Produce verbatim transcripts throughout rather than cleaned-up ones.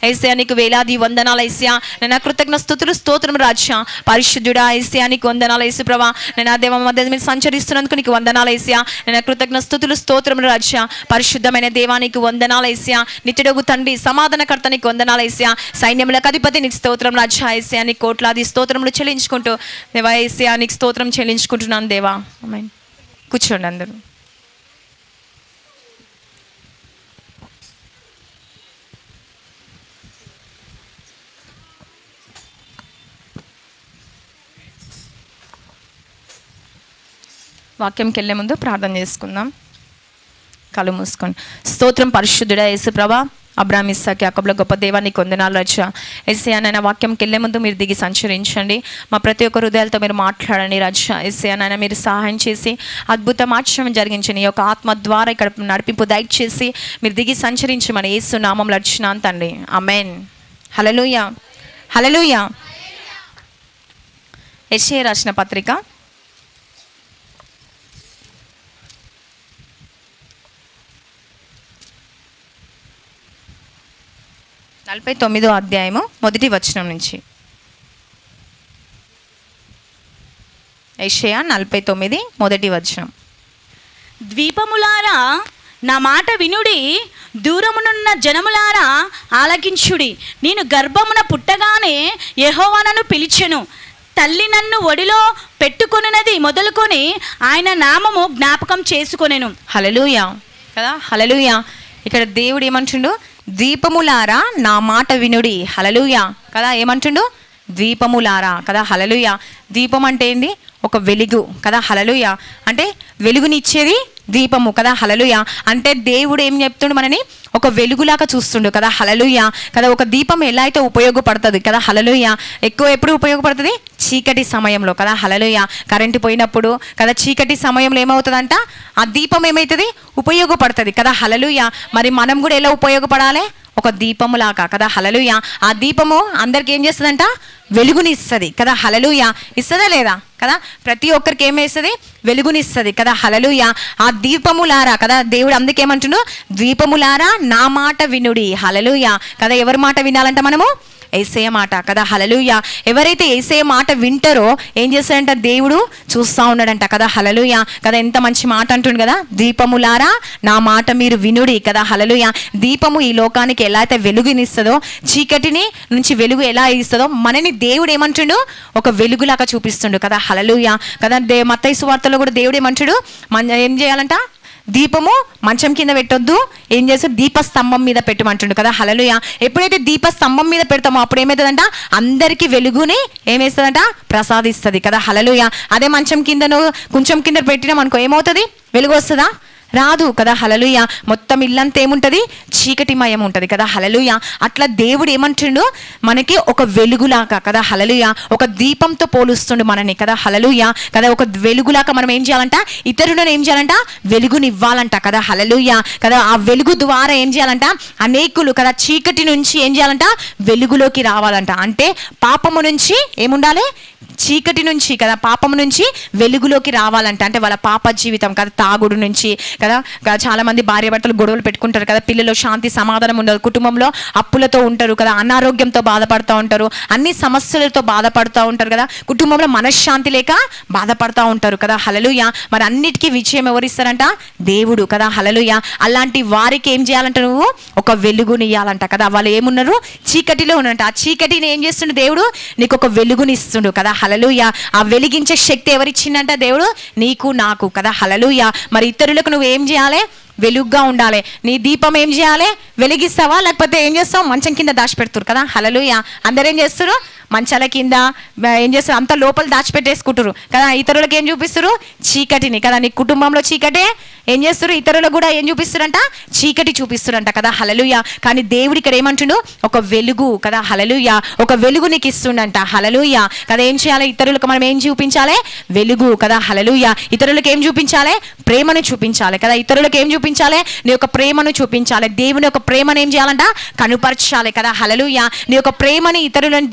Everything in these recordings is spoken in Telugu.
యేసయ్యా నీకు వేలాది వందనాలు యేసయ్యా. నేను కృతజ్ఞ స్తుతులు స్తోత్రం రాజా. పరిశుద్ధుడా యేసయ్యా నీకు వందనాలు యేసు ప్రభా. నేను ఆ దేవ మధ్య మీరు సంచరిస్తున్నందుకు నీకు వందనాలు యేసయ్యా. నేను కృతజ్ఞ స్తుతులు స్తోత్రం రాజా. పరిశుద్ధమైన దేవా నీకు వందనాలు యేసయ్యా. నిత్యుడగు తండ్రి సమాధానకర్త నీకు వందనాలు యేసయ్యా. సైన్యములకు అధిపతి నీకు స్తోత్రం రాజా. యేసయ్యా నీకు కోట్లాది స్తోత్రములు చెల్లించుకుంటూ దేవా యేసయ్యా నీకు స్తోత్రం చెల్లించుకుంటున్నాను దేవా. ఆమేన్. కూర్చోండి అందరూ. వాక్యంకి వెళ్ళే ముందు ప్రార్థన చేసుకుందాం. కళ్ళు మూసుకోండి. స్తోత్రం పరిశుద్ధుడా యేసు ప్రభా. అబ్రాహాము ఇస్సాకు యాకోబుల గొప్ప దేవా నీకు వందనాలు రాజా. యేసయ్యా నాయన వాక్యంకి వెళ్ళే ముందు మీరు దిగి సంచరించండి. మా ప్రతి ఒక్క హృదయాలతో మీరు మాట్లాడండి రాజా. యేసయ్యా నాయన మీరు సహాయం చేసి అద్భుతం ఆశ్చర్యం జరిగించండి. ఈ యొక్క ఆత్మ ద్వారా ఇక్కడ నడిపింపు దయచేసి మీరు దిగి సంచరించమని యేసు నామములో అర్చున్నాను తండ్రి. ఆమేన్. హల్లెలూయా హల్లెలూయా. యెషయా రాసిన పత్రిక నలభై తొమ్మిదో అధ్యాయము మొదటి వచనం నుంచి. యెషయా నలభై తొమ్మిది మొదటి వచనం. ద్వీపములారా నా మాట వినుడి, దూరమునున్న జనములారా ఆలకించుడి. నేను గర్భమున పుట్టగానే యెహోవా నన్ను పిలిచెను, తల్లి నన్ను ఒడిలో పెట్టుకొనున్నది మొదలుకొని ఆయన నామము జ్ఞాపకం చేసుకొనెను. హల్లెలూయా కదా. హల్లెలూయా. ఇక్కడ దేవుడు ఏమంటుండు? ద్వీపములారా నా మాట వినుడి. హల్లెలూయా కదా. ఏమంటుండు? ద్వీపములారా కదా. హల్లెలూయా. దీపం అంటే ఏంది? ఒక వెలుగు కదా. హల్లెలూయా అంటే వెలుగునిచ్చేది దీపము కదా. హల్లెలూయా అంటే దేవుడు ఏం చెప్తుండు? మనని ఒక వెలుగులాగా చూస్తుండు కదా. హల్లెలూయా కదా. ఒక దీపం ఎలా అయితే ఉపయోగపడుతుంది కదా. హల్లెలూయా ఎక్కువ ఎప్పుడు ఉపయోగపడుతుంది? చీకటి సమయంలో కదా. హల్లెలూయా కరెంటు పోయినప్పుడు కదా, చీకటి సమయంలో ఏమవుతుందంట? ఆ దీపం ఏమవుతుంది? ఉపయోగపడుతుంది కదా. హల్లెలూయా మరి మనం కూడా ఎలా ఉపయోగపడాలి? ఒక దీపములాగా కదా. హల్లెలూయా ఆ దీపము అందరికి ఏం చేస్తుందంట? వెలుగునిస్తుంది కదా. హల్లెలూయా ఇస్తుందా లేదా కదా. ప్రతి ఒక్కరికి ఏమేస్తుంది? వెలుగునిస్తుంది కదా. హల్లెలూయా ఆ దీపములారా కదా. దేవుడు అందుకేమంటుండు? ద్వీపములారా నా మాట వినుడి. హల్లెలూయా కదా. ఎవరి మాట వినాలంట మనము? యేసయ్య మాట కదా. హల్లెలూయా ఎవరైతే యేసయ్య మాట వింటారో ఏం చేస్తాడంట? దేవుడు చూస్తూ ఉన్నాడంట కదా. హల్లెలూయా కదా. ఎంత మంచి మాట అంటుండు కదా. దీపములారా నా మాట మీరు వినుడి కదా. హల్లెలూయా దీపము ఈ లోకానికి ఎలా అయితే వెలుగునిస్తుందో, చీకటిని నుంచి వెలుగు ఎలా ఇస్తుందో, మనని దేవుడు ఏమంటుండు? ఒక వెలుగులాగా చూపిస్తుండు కదా. హల్లెలూయా కదా. దే మత్తయి సువార్తలో కూడా దేవుడు ఏమంటాడు? మన ఏం చేయాలంట? దీపము మంచం కింద పెట్టొద్దు, ఏం చేస్తాడు? దీపస్తంభం మీద పెట్టమంటుండు కదా. హల్లెలూయా ఎప్పుడైతే దీపస్తంభం మీద పెడతామో అప్పుడు ఏమవుతుందంట? అందరికీ వెలుగుని ఏమేస్తుందంట? ప్రసాదిస్తుంది కదా. హల్లెలూయా అదే మంచం కిందను కొంచెం కింద పెట్టినాం అనుకో, ఏమవుతుంది? వెలుగు వస్తుందా? రాదు కదా. హల్లెలూయా మొత్తం ఇల్లంతా ఏముంటుంది? చీకటిమయం ఉంటుంది కదా. హల్లెలూయా అట్లా దేవుడు ఏమంటుండు? మనకి ఒక వెలుగులాగా కదా. హల్లెలూయా ఒక దీపంతో పోలుస్తుండు మనని కదా. హల్లెలూయా కదా. ఒక వెలుగులాగా మనం ఏం చేయాలంట? ఇతరులను ఏం చేయాలంట? వెలుగునివ్వాలంట కదా. హల్లెలూయా కదా. ఆ వెలుగు ద్వారా ఏం చేయాలంట? అనేకులు కదా చీకటి నుంచి ఏం చేయాలంట? వెలుగులోకి రావాలంట. అంటే పాపము నుంచి ఏముండాలి? చీకటి నుంచి కదా, పాపము నుంచి వెలుగులోకి రావాలంట. అంటే వాళ్ళ పాప జీవితం కదా, తాగుడు నుంచి కదా. చాలా మంది భార్య భర్తలు గొడవలు పెట్టుకుంటారు కదా. పిల్లలు శాంతి సమాధానం ఉండదు, కుటుంబంలో అప్పులతో ఉంటారు కదా, అనారోగ్యంతో బాధపడుతూ ఉంటారు, అన్ని సమస్యలతో బాధపడుతూ ఉంటారు కదా, కుటుంబంలో మనశ్శాంతి లేక బాధపడుతూ ఉంటారు కదా. హల్లెలూయా మరి అన్నిటికీ విజయం ఎవరిస్తారంట? దేవుడు కదా. హల్లెలూయా అలాంటి వారికి ఏం చేయాలంట? నువ్వు ఒక వెలుగునియాలంట కదా. వాళ్ళు ఏమున్నారు? చీకటిలో ఉన్నంట. ఆ చీకటిని ఏం చేస్తుండు దేవుడు? నీకు ఒక వెలుగునిస్తుండు కదా. హల్లెలూయా ఆ వెలిగించే శక్తి ఎవరిచ్చిందంట? దేవుడు నీకు నాకు కదా. హల్లెలూయా మరి ఇతరులకు నువ్వు ఏం చేయాలి? వెలుగుగా ఉండాలి. నీ దీపం ఏం చేయాలి? వెలిగిస్తావా? లేకపోతే ఏం చేస్తావు? మంచం కింద దాచిపెడుతురు కదా. హల్లెలూయా అందరు ఏం చేస్తారు? మంచాల కింద ఏం చేస్తారు? అంత లోపల దాచిపెట్టేసుకుంటారు కదా. ఇతరులకు ఏం చూపిస్తారు? చీకటిని కదా. నీ కుటుంబంలో చీకటే ఏం చేస్తారు? ఇతరులకు కూడా ఏం చూపిస్తారంట? చీకటి చూపిస్తారంట కదా. హల్లెలూయా కానీ దేవుడు ఇక్కడ ఏమంటుండు? ఒక వెలుగు కదా. హల్లెలూయా ఒక వెలుగు నీకు ఇస్తుండంట. హల్లెలూయా కదా. ఏం చేయాలి? ఇతరులకు మనం ఏం చూపించాలి? వెలుగు కదా. హల్లెలూయా ఇతరులకు ఏం చూపించాలి? ప్రేమను చూపించాలి కదా. ఇతరులకు ఏం చూపించాలి? నీ యొక్క ప్రేమను చూపించాలి. దేవుని యొక్క ప్రేమను ఏం చేయాలంట? కనుపరచాలి కదా. హల్లెలూయా నీ యొక్క ప్రేమని ఇతరులను చూసి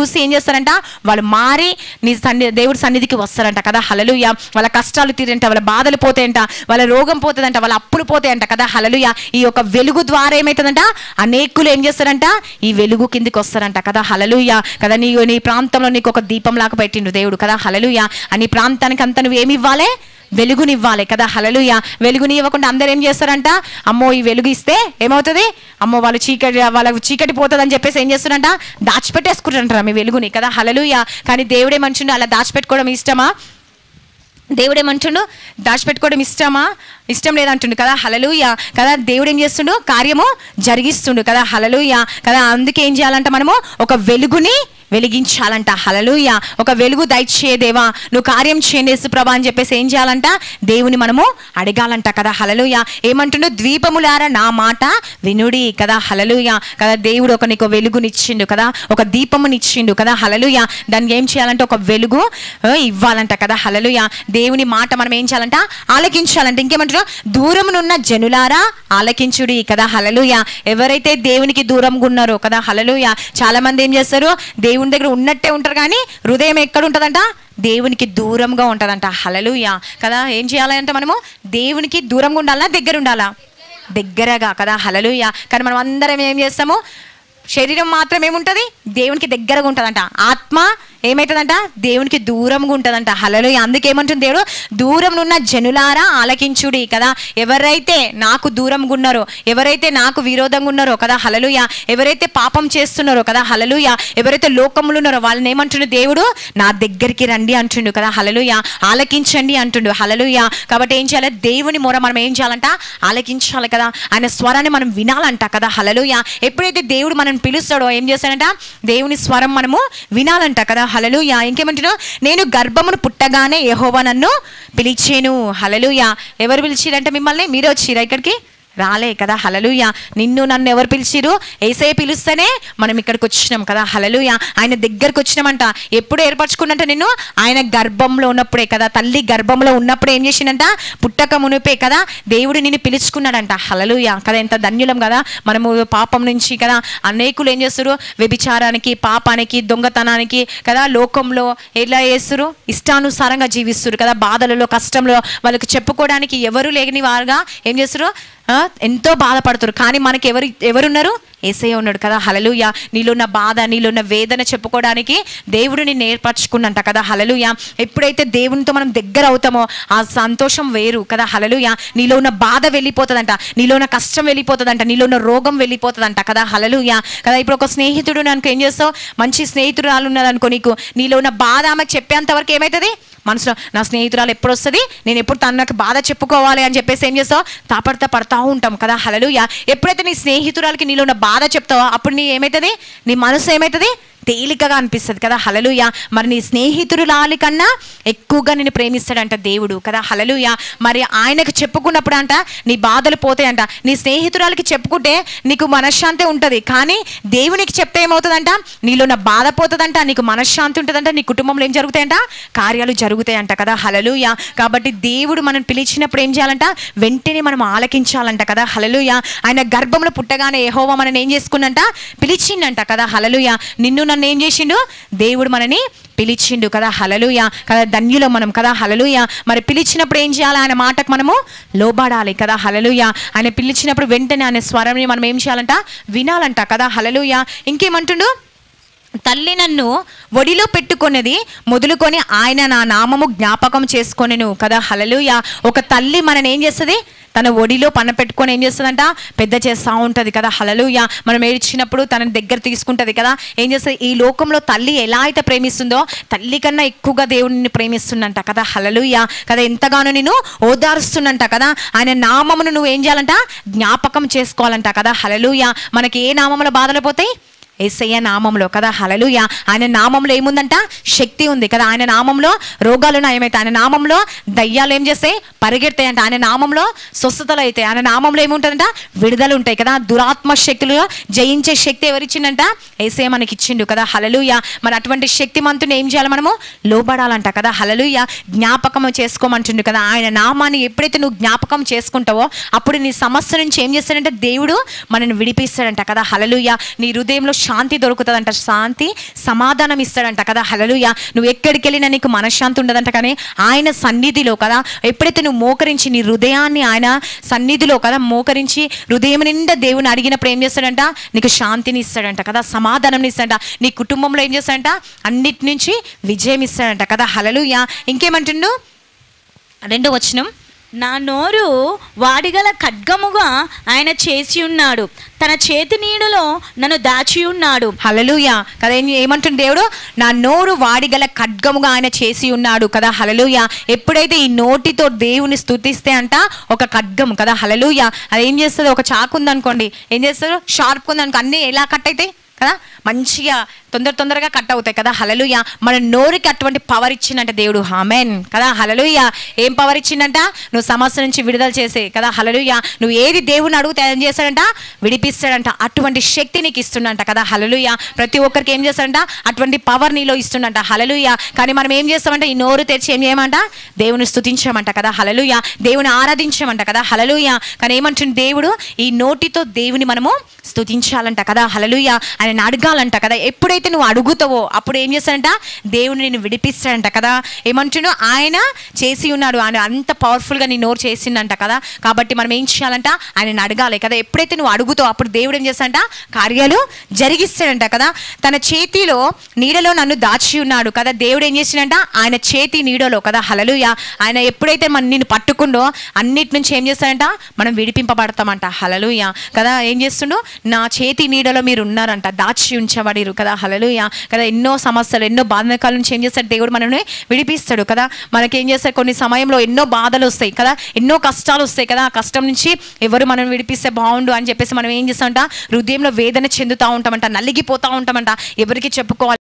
చూసి ఏం చేస్తారంట, వాళ్ళు మారి నీ సన్ని దేవుడి సన్నిధికి వస్తారంట కదా హల్లెలూయా. వాళ్ళ కష్టాలు తీరంట, వాళ్ళ బాధలు పోతాయంట, వాళ్ళ రోగం పోతుందంట, వాళ్ళ అప్పులు పోతాయంట కదా హల్లెలూయా. ఈ యొక్క వెలుగు ద్వారా ఏమవుతుందంట, అనేకులు ఏం చేస్తారంట, ఈ వెలుగు కిందికి వస్తారంట కదా హల్లెలూయా. కదా నీ నీ ప్రాంతంలో నీకు ఒక దీపం లాగా పెట్టిండు దేవుడు కదా హల్లెలూయా. అని ప్రాంతానికి అంతా నువ్వు ఏమి ఇవ్వాలి, వెలుగునివ్వాలి కదా హల్లెలూయా. వెలుగుని ఇవ్వకుండా అందరు ఏం చేస్తారంట, అమ్మో ఈ వెలుగు ఇస్తే ఏమవుతుంది, అమ్మో వాళ్ళు చీకటి వాళ్ళ చీకటి పోతుంది అని చెప్పేసి ఏం చేస్తారంట, దాచిపెట్టేసుకుంటారంట మీ వెలుగుని కదా హల్లెలూయా. కానీ దేవుడే మనుషుడు అలా దాచిపెట్టుకోవడం ఇష్టమా? దేవుడేమంటుండు, దాచిపెట్టుకోవడం ఇష్టమా? ఇష్టం లేదంటుండు కదా హల్లెలూయా. కదా దేవుడు ఏం చేస్తుండు, కార్యము జరిగిస్తుండు కదా హల్లెలూయా. కదా అందుకే ఏం చేయాలంట, మనము ఒక వెలుగుని వెలిగించాలంట హల్లెలూయా. ఒక వెలుగు దయచే దేవా, నువ్వు కార్యం చేయండి యేసుప్రభా అని చెప్పేసి ఏం చేయాలంట, దేవుని మనము అడగాలంట కదా హల్లెలూయా. ఏమంటుండు, ద్వీపములారా నా మాట వినుడి కదా హల్లెలూయా. కదా దేవుడు ఒక నీకు వెలుగునిచ్చిండు కదా, ఒక దీపమునిచ్చిండు కదా హల్లెలూయా. దానికి ఏం చేయాలంటే ఒక వెలుగు ఇవ్వాలంట కదా హల్లెలూయా. దేవుని మాట మనం ఏం చేయాలంట, ఆలకించాలంట. ఇంకేమంటారు, దూరమునున్న జనులారా ఆలకించుడి కదా హల్లెలూయా. ఎవరైతే దేవునికి దూరంగా ఉన్నారో కదా హల్లెలూయా. చాలా మంది ఏం చేస్తారు, దేవుని దగ్గర ఉన్నట్టే ఉంటారు కానీ హృదయం ఎక్కడ ఉంటుందంట, దేవునికి దూరంగా ఉంటుందంట హల్లెలూయా. కదా ఏం చేయాలంటే మనము దేవునికి దూరంగా ఉండాలా, దగ్గర ఉండాలా? దగ్గరగా కదా హల్లెలూయా. కానీ మనం అందరం ఏం చేస్తాము, శరీరం మాత్రం ఏముంటుంది, దేవునికి దగ్గరగా ఉంటుందంట. ఆత్మ ఏమవుతుందంట, దేవునికి దూరంగా ఉంటుందంట హల్లెలూయా. అందుకే ఏమంటుంది దేవుడు, దూరం ఉన్న జనులారా ఆలకించుడి కదా. ఎవరైతే నాకు దూరంగా ఉన్నారో, ఎవరైతే నాకు విరోధంగా ఉన్నారో కదా హల్లెలూయా, ఎవరైతే పాపం చేస్తున్నారో కదా హల్లెలూయా, ఎవరైతే లోకములు ఉన్నారో వాళ్ళని ఏమంటుండు దేవుడు, నా దగ్గరికి రండి అంటుండు కదా హల్లెలూయా. ఆలకించండి అంటుండు హల్లెలూయా. కాబట్టి ఏం చేయాలి, దేవుని మొర మనం ఏం చేయాలంట, ఆలకించాలి కదా. ఆయన స్వరాన్ని మనం వినాలంట కదా హల్లెలూయా. ఎప్పుడైతే దేవుడు మనం పిలుస్తాడో ఏం చేస్తాడంట, దేవుని స్వరం మనము వినాలంట కదా హల్లెలూయా. ఇంకేమంటున్నావు, నేను గర్భమును పుట్టగానే యెహోవా నన్ను పిలిచేను హల్లెలూయా. ఎవరు పిలిచిరంటే మిమ్మల్ని, మీరే వచ్చిరా ఇక్కడికి, రాలే కదా హల్లెలూయా. నిన్ను నన్ను ఎవరు పిలిచిరు, యేసయ్య పిలుస్తేనే మనం ఇక్కడికి వచ్చినాం కదా హల్లెలూయా. ఆయన దగ్గరకు వచ్చినామంట. ఎప్పుడు ఏర్పరచుకున్నంట నిన్ను, ఆయన గర్భంలో ఉన్నప్పుడే కదా, తల్లి గర్భంలో ఉన్నప్పుడే ఏం చేసిండంట, పుట్టక మునిపే కదా దేవుడు నిన్ను పిలుచుకున్నాడంట హల్లెలూయా. కదా ఎంత ధన్యులం కదా మనము. పాపం నుంచి కదా అనేకులు ఏం చేస్తారు, వ్యభిచారానికి, పాపానికి, దొంగతనానికి కదా లోకంలో ఎలా చేస్తారు, ఇష్టానుసారంగా జీవిస్తారు కదా. బాధలలో, కష్టంలో వాళ్ళకి చెప్పుకోవడానికి ఎవరు లేని వారుగా ఏం చేస్తారు, ఎంతో బాధపడుతారు. కానీ మనకి ఎవరు ఎవరున్నారు, యేసయ్య ఉన్నాడు కదా హల్లెలూయా. నీలో ఉన్న బాధ, నీలో ఉన్న వేదన చెప్పుకోవడానికి దేవుడు నిన్ను ఏర్పరచుకున్నంట కదా హల్లెలూయా. ఎప్పుడైతే దేవునితో మనం దగ్గర అవుతామో ఆ సంతోషం వేరు కదా హల్లెలూయా. నీలో ఉన్న బాధ వెళ్ళిపోతుందంట, నీలో ఉన్న కష్టం వెళ్ళిపోతుందంట, నీలో ఉన్న రోగం వెళ్ళిపోతుందంట కదా హల్లెలూయా. కదా ఇప్పుడు ఒక స్నేహితుడు నాకు ఏం చేస్తావు, మంచి స్నేహితురాలు ఉన్నదనుకో, నీకు నీలో ఉన్న బాధ ఆమెకు చెప్పేంత వరకు ఏమవుతుంది, మనసులో నా స్నేహితురాలు ఎప్పుడు వస్తుంది, నేను ఎప్పుడు తన నాకు బాధ చెప్పుకోవాలి అని చెప్పేసి ఏం చేస్తావు, తాపడతా పడతా ఉంటాం కదా హల్లెలూయా. ఎప్పుడైతే నీ స్నేహితురాలకి నీలో ఉన్న బాధ చెప్తావో అప్పుడు నీ ఏమవుతుంది, నీ మనసు ఏమవుతుంది, తేలికగా అనిపిస్తుంది కదా హల్లెలూయా. మరి నీ స్నేహితురాలి కన్నా ఎక్కువగా నేను ప్రేమిస్తాడంట దేవుడు కదా హల్లెలూయా. మరి ఆయనకు చెప్పుకున్నప్పుడు అంట నీ బాధలు పోతాయంట. నీ స్నేహితురాలకి చెప్పుకుంటే నీకు మనశ్శాంతి ఉంటుంది, కానీ దేవునికి చెప్తే ఏమవుతుందంట, నీలో ఉన్న బాధ పోతుందంట, నీకు మనశ్శాంతి ఉంటుందంట, నీ కుటుంబంలో ఏం జరుగుతాయంట, కార్యాలు జరుగుతాయంట కదా హల్లెలూయా. కాబట్టి దేవుడు మనం పిలిచినప్పుడు ఏం చేయాలంట, వెంటనే మనం ఆలకించాలంట కదా హల్లెలూయా. ఆయన గర్భంలో పుట్టగానే యెహోవా మనని ఏం చేసుకున్నంట, పిలిచిండంట కదా హల్లెలూయా. నిన్ను నన్ను ఏం చేసిండు, దేవుడు మనని పిలిచిండు కదా హల్లెలూయా. కదా ధన్యులం మనం కదా హల్లెలూయా. మరి పిలిచినప్పుడు ఏం చేయాలి, ఆయన మాటకు మనము లోబడాలి కదా హల్లెలూయా. ఆయన పిలిచినప్పుడు వెంటనే ఆయన స్వరంని మనం ఏం చేయాలంట, వినాలంట కదా హల్లెలూయా. ఇంకేమంటుండు, తల్లి నన్ను ఒడిలో పెట్టుకున్నది మొదలుకొని ఆయన నా నామము జ్ఞాపకం చేసుకొనెను కదా హల్లెలూయా. ఒక తల్లి మనని ఏం చేస్తుంది, తన ఒడిలో పన్న పెట్టుకొని ఏం చేస్తుందంట, పెద్ద చేస్తూ ఉంటుంది కదా హల్లెలూయా. మనం ఏడ్చినప్పుడు తనని దగ్గర తీసుకుంటుంది కదా. ఏం చేస్తుంది, ఈ లోకంలో తల్లి ఎలా అయితే ప్రేమిస్తుందో తల్లి కన్నా ఎక్కువగా దేవుడిని ప్రేమిస్తుందంట కదా హల్లెలూయా. కదా ఎంతగానో నేను ఓదారుస్తున్నంట కదా. ఆయన నామమును నువ్వు ఏం చేయాలంట, జ్ఞాపకం చేసుకోవాలంట కదా హల్లెలూయా. మనకి ఏ నామంలో బాధలు పోతాయి, యేసయ్య నామంలో కదా హల్లెలూయా. ఆయన నామంలో ఏముందంట, శక్తి ఉంది కదా. ఆయన నామంలో రోగాలు నయమైతే, ఆయన నామంలో దయ్యాలు ఏం చేస్తాయి, పరిగెడతాయంట. ఆయన నామంలో స్వస్థతలు అయితే, ఆయన నామంలో ఏముంటుందంట, విడుదల ఉంటాయి కదా. దురాత్మ శక్తులు జయించే శక్తి ఎవరిచ్చిండంట, యేసయ్య మనకి ఇచ్చిండు కదా హల్లెలూయా. మరి అటువంటి శక్తిమంతుని ఏం చేయాలి, మనము లోబడాలంట కదా హల్లెలూయా. జ్ఞాపకం చేసుకోమంటుండు కదా. ఆయన నామాన్ని ఎప్పుడైతే నువ్వు జ్ఞాపకం చేసుకుంటావో అప్పుడు నీ సమస్య నుంచి ఏం చేస్తాడంటే దేవుడు మనల్ని విడిపిస్తాడంట కదా హల్లెలూయా. నీ హృదయంలో శాంతి దొరుకుతుందంట, శాంతి సమాధానం ఇస్తాడంట కదా. హల్లెలూయా. నువ్వు ఎక్కడికి వెళ్ళినా నీకు మనశ్శాంతి ఉండదంట, కానీ ఆయన సన్నిధిలో కదా ఎప్పుడైతే నువ్వు మోకరించి నీ హృదయాన్ని ఆయన సన్నిధిలో కదా మోకరించి హృదయం నిండా దేవుని అడిగినప్పుడు ఏం చేస్తాడంట, నీకు శాంతిని ఇస్తాడంట కదా, సమాధానం ఇస్తాడంట. నీ కుటుంబంలో ఏం చేస్తాడంట, అన్నిటి నుంచి విజయం ఇస్తాడంట కదా. హల్లెలూయా. ఇంకేమంటుండు రెండో వచనం, నా నోరు వాడిగల ఖడ్గముగా ఆయన చేసి ఉన్నాడు, తన చేతి నీడలో నన్ను దాచి ఉన్నాడు. హల్లెలూయా కదా. ఏం ఏమంటుంది దేవుడు, నా నోరు వాడిగల ఖడ్గముగా ఆయన చేసి ఉన్నాడు కదా. హల్లెలూయా. ఎప్పుడైతే ఈ నోటితో దేవుని స్తుతిస్తే అంట ఒక ఖడ్గం కదా. హల్లెలూయా. అది ఏం చేస్తుంది, ఒక చాకు ఉందనుకోండి, ఏం చేస్తారు, షార్ప్ ఉందనుకో, అన్నీ ఎలా కట్ అవుతాయి కదా, మంచిగా తొందర తొందరగా కట్ అవుతాయి కదా. హల్లెలూయా. మన నోరుకి అటువంటి పవర్ ఇచ్చిందంట దేవుడు. ఆమేన్ కదా. హల్లెలూయా. ఏం పవర్ ఇచ్చిందంట, నువ్వు సమస్య నుంచి విడుదల చేసే కదా. హల్లెలూయా. నువ్వు ఏది దేవుని అడుగుతే ఏం చేస్తాడంట, విడిపిస్తాడంట. అటువంటి శక్తి నీకు ఇస్తుండంట కదా. హల్లెలూయా. ప్రతి ఒక్కరికి ఏం చేస్తాడంట, అటువంటి పవర్ నీలో ఇస్తుండంట. హల్లెలూయా. కానీ మనం ఏం చేస్తామంటే ఈ నోరు తెరిచి ఏం చేయమంట, దేవుని స్తుతించమంట కదా. హల్లెలూయా. దేవుని ఆరాధించమంట కదా. హల్లెలూయా. కానీ ఏమంటుంది దేవుడు, ఈ నోటితో దేవుని మనము స్తుతించాలంట కదా. హల్లెలూయా. ఆయన అడగాలంట కదా. ఎప్పుడైతే నువ్వు అడుగుతావో అప్పుడు ఏం చేస్తాడంట, దేవుని నిన్ను విడిపిస్తాడంట కదా. ఏమంటున్నావు, ఆయన చేసి ఉన్నాడు, ఆయన అంత పవర్ఫుల్గా నీ నోరు చేసిండంట కదా. కాబట్టి మనం ఏం చేయాలంట, ఆయనను అడగాలి కదా. ఎప్పుడైతే నువ్వు అడుగుతావు అప్పుడు దేవుడు ఏం చేస్తాడంట, కార్యాలు జరిగిస్తాడంట కదా. తన చేతిలో నీడలో నన్ను దాచి ఉన్నాడు కదా. దేవుడు ఏం చేసిండంట, ఆయన చేతి నీడలో కదా. హల్లెలూయా. ఆయన ఎప్పుడైతే మన నిన్ను పట్టుకుండో అన్నిటి నుంచి ఏం చేస్తాడంట, మనం విడిపింపబడతామంట. హల్లెలూయా కదా. ఏం చేస్తుండో, నా చేతి నీడలో మీరు ఉన్నారంట, దాచి ఉంచబడిరు కదా. హల్లెలూయా కదా. ఎన్నో సమస్యలు, ఎన్నో బాధకాల నుంచి ఏం చేస్తాడు దేవుడు, మనల్ని విడిపిస్తాడు కదా. మనకేం చేస్తాడు, కొన్ని సమయంలో ఎన్నో బాధలు వస్తాయి కదా, ఎన్నో కష్టాలు వస్తాయి కదా. ఆ కష్టం నుంచి ఎవరు మనం విడిపిస్తే బాగుండు అని చెప్పేసి మనం ఏం చేస్తామంట, హృదయంలో వేదన చెందుతూ ఉంటామంట, నలిగిపోతూ ఉంటామంట, ఎవరికి చెప్పుకోవాలి